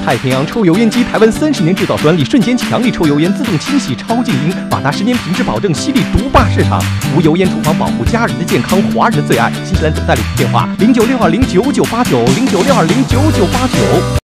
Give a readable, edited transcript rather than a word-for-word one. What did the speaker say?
太平洋抽油烟机台湾30年制造专利，瞬间强力抽油烟，自动清洗，超静音，马达10年品质保证，犀利独霸市场。无油烟厨房保护家人的健康，华人的最爱。新西兰总代理电话：0962099989，0962099989。